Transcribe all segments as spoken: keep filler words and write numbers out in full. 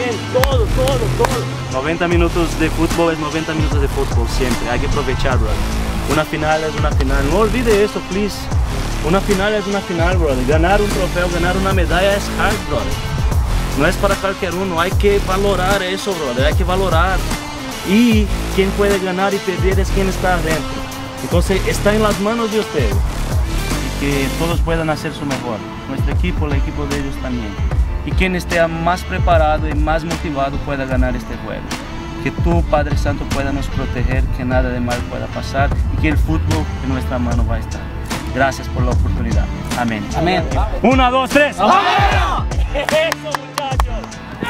bien, todo, todo, todo. noventa minutos de fútbol es noventa minutos de fútbol siempre, hay que aprovechar, brother. Una final es una final, no olvide eso, please. Una final es una final, brother. Ganar un trofeo, ganar una medalla es hard, brother. No es para cualquier uno, hay que valorar eso, brother, hay que valorar. Y quien puede ganar y perder es quien está adentro. Entonces está en las manos de ustedes. Y que todos puedan hacer su mejor. Nuestro equipo, el equipo de ellos también. Y quien esté más preparado y más motivado pueda ganar este juego. Que tú, Padre Santo, pueda nos proteger, que nada de mal pueda pasar y que el fútbol en nuestra mano va a estar. Gracias por la oportunidad. Amén. Amén. Una, dos, tres. ¡Amén! Eso, muchachos.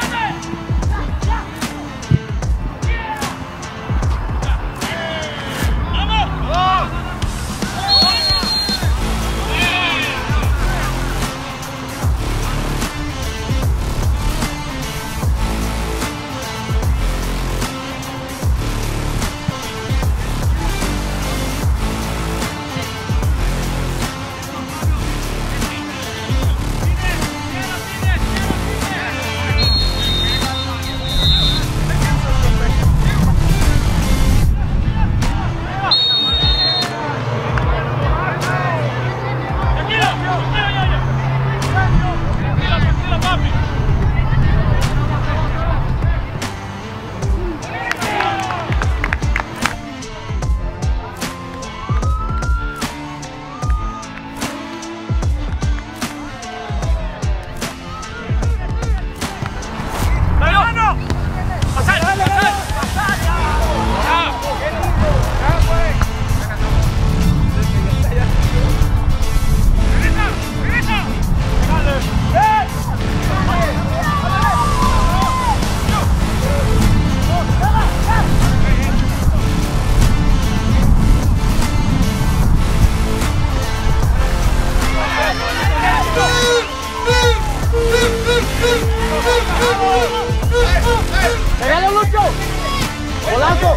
¡Pégale, Lucho! ¡Golazo!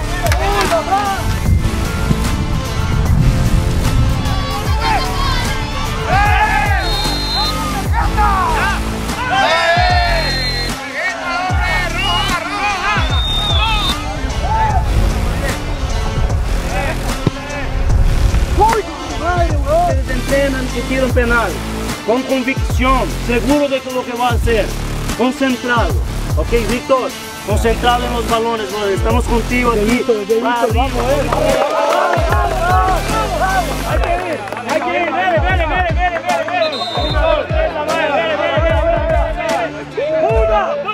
Ustedes entrenan y tiran penal con convicción, seguro de lo que va a hacer, concentrado. Ok, Víctor, concentrado en los balones, brother. Estamos contigo aquí. Vamos, hay que ir, hay que ir, vere, vere, vere, vere, vere, vere. Una, dos, tres, la madre, vere, vere, vere, vere, vere. Una, dos.